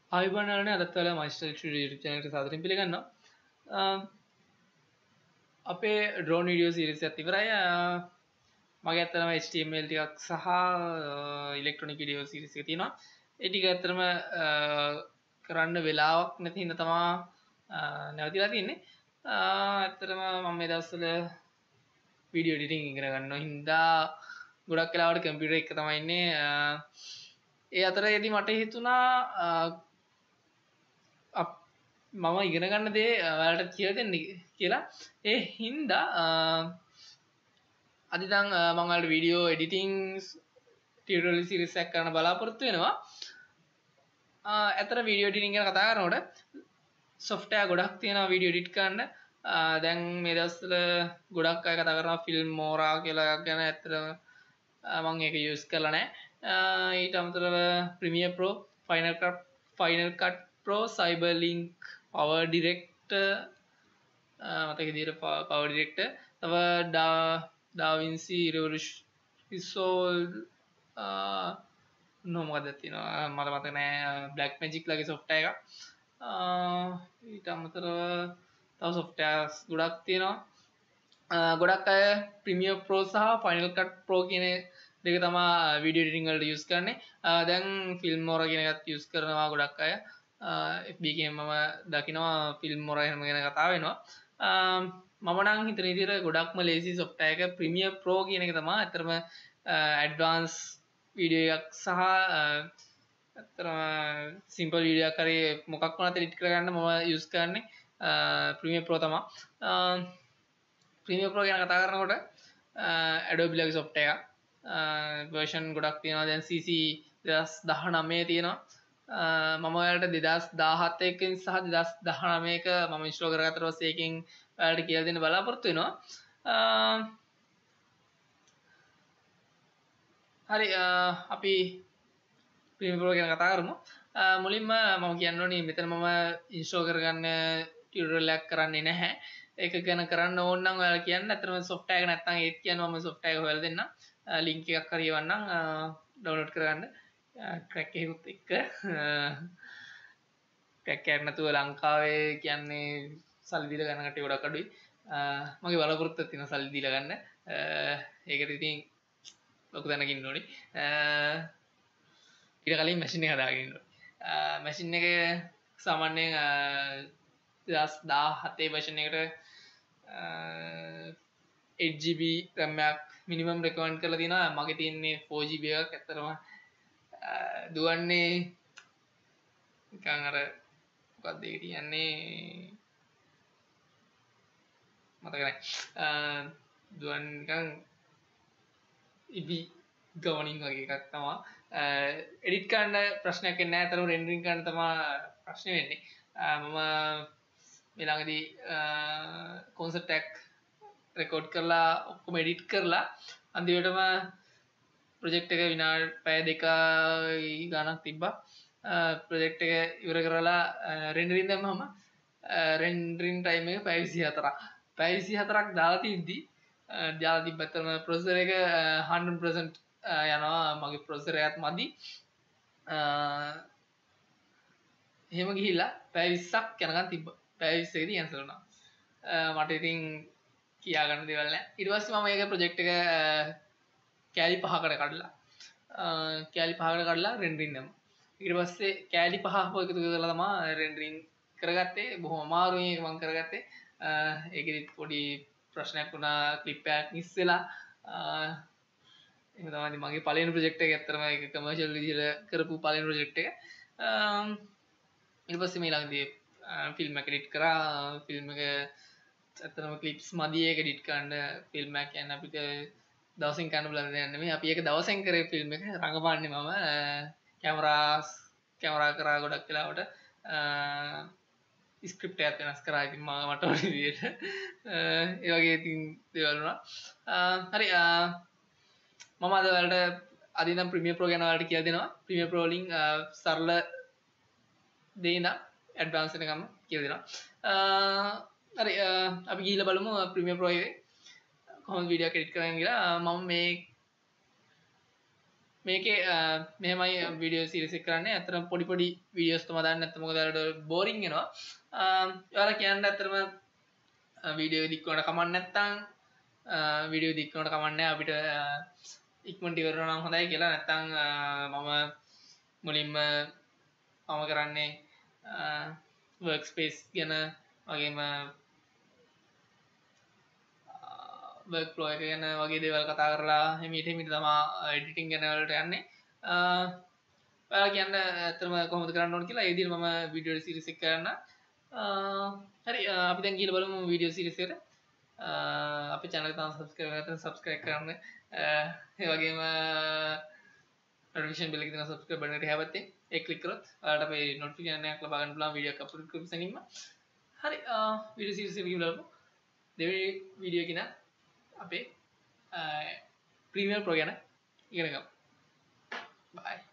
ආයුබෝවන් අදත් ඔයාලා මයිස්ටර් ස්ටුඩියෝ YouTube channel එකට සාදරයෙන් පිළිගන්නවා. අපේ drone video series එකත් ඉවරයි. මගේ ඇත්තටම HTML ටිකක් සහ electronic video series එක තියෙනවා. ඒ ටික ඇත්තටම කරන්න වෙලාවක් නැති හින්දා තමයි නැවතිලා තියෙන්නේ. ඇත්තටම මම මේ දවස්වල video editing ඉගෙන ගන්නවා හින්දා ගොඩක් වෙලාවට computer එක තමයි ඉන්නේ. ඒ අතරේදී මට හිතුණා මම ඉගෙන ගන්න දේ ඔයාලට කියලා දෙන්න කියලා. ඒ හින්දා අද ඉඳන් මම ඔයාලට වීඩියෝ එඩිටිං ටියුටෝරියල් සීරීස් එකක් කරන්න බලාපොරොත්තු වෙනවා. ඇත්තට වීඩියෝ එඩිටිං ගැන කතා කරනකොට software ගොඩක් තියෙනවා වීඩියෝ එඩිට් කරන්න. දැන් මේ දවස්වල ගොඩක් අය කතා කරනවා Filmora කියලා එකක් ගැන. ඇත්තටම මම ඒක යූස් කරලා නැහැ. ඊට අමතරව Premiere Pro, Final Cut Pro, Cyberlink, Power Director, මතක විදිහට Power Director, තව DaVinci Resolve මොකක්ද තියෙනවා මට මතක නැහැ. Blackmagic ලගේ software එකක්. ඊට අමතරව තව softwares ගොඩක් තියෙනවා. ගොඩක් අය Premiere Pro සහ Final Cut Pro කියන දෙක තමයි වීඩියෝ එඩිටිං වලට යූස් කරන්නේ. දැන් Filmora කියන එකත් යූස් කරනවා ගොඩක් අය. FB එකෙන් මම දකිනවා Filmora එහෙම ගැන කතා වෙනවා. මම නම් හිතන විදිහට ගොඩක්ම ලේසි software එක Premiere Pro කියන එක තමයි. ඇත්තටම advanced වීඩියෝ එකක් සහ ඇත්තටම simple වීඩියෝ එකක් හරි මොකක් වුණත් edit කරගන්න මම යූස් කරන්නේ Premiere Pro තමයි. Premiere Pro ගැන කතා කරනකොට Adobe ලගේ software එකක්. version ගොඩක් තියෙනවා. දැන් CC 2019 තියෙනවා. මම ඔයාලට 2017 එකකින් සහ 2019 එක මම ඉන්ස්ටෝල් කරගත්තට පස්සේ එකකින් ඔයාලට කියලා දෙන්න බලාපොරොත්තු වෙනවා. හරි අපි Premiere Pro ගැන කතා කරමු. මුලින්ම මම කියන්න ඕනේ මෙතන මම ඉන්ස්ටෝල් කරගන්න ටියුටෝරියල් එකක් කරන්නේ නැහැ. ඒක ගැන කරන්න ඕන නම් ඔයාලා කියන්න. අතරම software එක නැත්නම් ඒත් කියන්න මම software එක හොයලා දෙන්නම්. link එකක් හරි එවන්නම් download කරගන්න. crack එකකුත් එක්ක crack එකක් නැතුව ලංකාවේ කියන්නේ සල්ලි දීලා ගන්න කට්ටිය ගොඩක් අඩුයි. මගේ බලාපොරොත්තුවක් තියෙනවා සල්ලි දීලා ගන්න. ඒකට ඉතින් ලොකු දැනක ඉන්න ඕනේ. ඊට කලින් මැෂින් එක හදාගෙන ඉන්න ඕනේ. මැෂින් එක සාමාන්‍යයෙන් 2017 version එකට 8GB RAM එකක් මිනිමම් රෙකමන්ඩ් කරලා තියෙනවා. මගේ තියෙන්නේ 4GB එකක්. ඇත්තටම දුවන්නේ නිකන් අර මොකක්ද ඒක කියන්නේ මතක නැහැ. දුවන්නේ නිකන් ඉබි ගවනින් වගේ එකක් තමයි. එඩිට් කරන්න ප්‍රශ්නයක් එන්නේ නැහැ. අතන රෙන්ඩරින් කරන්න තමයි ප්‍රශ්නේ වෙන්නේ. මම මේ ළඟදී concept එකක් රෙකෝඩ් කරලා ඔක්කොම එඩිට් කරලා අන්තිමටම ප්‍රොජෙක්ට් එක විනාඩි පැය දෙක ගණක් තිබ්බා. ප්‍රොජෙක්ට් එක ඉවර කරලා රෙන්ඩරින් දැම්මම රෙන්ඩරින් ටයිම් එක පැය 24ක්. පැය 24ක් දාලා තිබ්බතරම ප්‍රොසෙසර් එක 100% යනවා. මගේ ප්‍රොසෙසර් එකත් මදි. එහෙම ගිහිල්ලා පැය 20ක් යනකම් තිබ්බා. පැය 20 කදී කැන්සල් වුණා. මට ඉතින් කියා ගන්න දේවල් නැහැ. ඊට පස්සේ මම මේක ප්‍රොජෙක්ට් එක කෑලි 5කට කඩලා රෙන්ඩරින් දැම්මා. ඊට පස්සේ කෑලි 5 එකතු කරලා තමයි රෙන්ඩරින් කරගත්තේ. බොහොම අමාරුයි මම කරගත්තේ. ඒකෙදි පොඩි ප්‍රශ්නයක් වුණා. ක්ලිප් එකක් මිස් වෙලා. එහෙම තමයි මගේ පළවෙනි ප්‍රොජෙක්ට් එක. ඇත්තටම ඒක කමර්ෂල් විදිහට කරපු පළවෙනි ප්‍රොජෙක්ට් එක. ඊට පස්සේ මේ ළඟදී ෆිල්ම් එක එඩිට් කරා. ෆිල්ම් එක ඇත්තටම ක්ලිප්ස් මදි ඒක එඩිට් කරන්න. ෆිල්ම් එක කියන්නේ අපිට දවසින් කරන්න බලන්න දෙයක් නෙමෙයි. අපි ඒක දවසෙන් කරේ ෆිල්ම් එක. රඟපාන්නේ මම කැමරා කරා ගොඩක් වෙලාවට ස්ක්‍රිප්ට් එකක් වෙනස් කරා. ඉතින් මට ඕන විදියට ඒ වගේ ඉතින් දේවල් වුණා. හරි මම අද ඔයාලට අද ඉඳන් Premiere Pro ගැන ඔයාලට කියලා දෙනවා. Premiere Pro වලින් සරල දේ ඉඳන් ඇඩ්වාන්ස් වෙනකම් කියලා දෙනවා. හරි අපි ගිහිල්ලා බලමු Premiere Pro එකේ කොහොමද වීඩියෝ එක එඩිට් කරන්නේ කියලා. මම මේකේ මෙහෙමයි වීඩියෝ සීරීස් එක කරන්නේ. අතරම පොඩි පොඩි වීඩියෝස් තමයි දාන්නේ. නැත්නම් මොකද ඔයාලට බෝරින් වෙනවා. ඔයාලා කියන්න අතරම වීඩියෝ දික් කරනට කමක් නැත්නම් වීඩියෝ දික් කරනට කමක් නැහැ. අපිට ඉක්මනට ඉවරනවා නම් හොඳයි කියලා. නැත්නම් මම මුලින්ම මම කරන්නේ වර්ක් ස්පේස් ගැන වගේම වර්ක් ෆ්ලෝ එක ගැන වගේ දේවල් කතා කරලා හිමීට තමයි එඩිටින් ගැන වලට යන්නේ. ඔයාලා කියන්න ඇත්තටම කොහොමද කරන්න ඕන කියලා. ඒ විදිහට මම වීඩියෝ සීරීස් එක කරන්න. හරි අපි දැන් ගිහලා බලමු වීඩියෝ සීරීස් එකට. අපේ channel එක තාම subscribe කරලා නැත්නම් subscribe කරන්න. ඒ වගේම notification bell එක තියෙනවා subscribe button එකට හැබැයි ඒක click කරොත් ඔයාලට අපේ notification එකක් ලබා ගන්න පුළුවන් වීඩියෝ එක අප්ලෝඩ් කරපු සැනින්ම. හරි වීඩියෝ සීරීස් එක ගිහලා බලමු. දෙවෙනි වීඩියෝ එක නා අපේ Premiere Pro ගැන ඉගෙන ගමු. Bye.